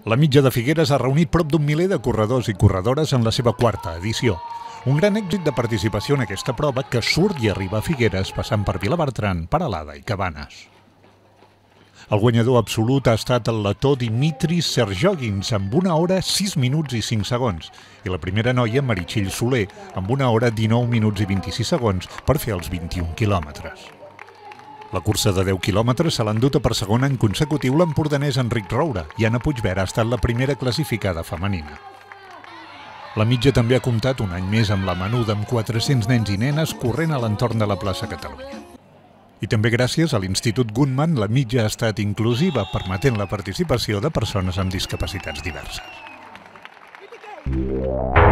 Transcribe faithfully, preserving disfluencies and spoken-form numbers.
La Mitja de Figueres ha reunit prop d'un miler de corredors i corredores en la seva quarta edició. Un gran èxit de participació en aquesta prova que surt i arriba a Figueres passant per Vilabertran, Peralada i Cabanes. El guanyador absolut ha estat el letó Dimitris Serjogins amb una hora, sis minuts i cinc segons i la primera noia, Meritxell Soler, amb una hora, dinou minuts i vint-i-sis segons per fer els vint-i-un quilòmetres. La cursa de deu quilòmetres se l'ha enduta per segon any consecutiu l'empordanès Enric Roura i Anna Puigverd ha estat la primera classificada femenina. La Mitja també ha comptat un any més amb la menuda amb quatre-cents nens i nenes corrent a l'entorn de la plaça Catalunya. I també gràcies a l'Institut Guttmann, la Mitja ha estat inclusiva, permetent la participació de persones amb discapacitats diverses.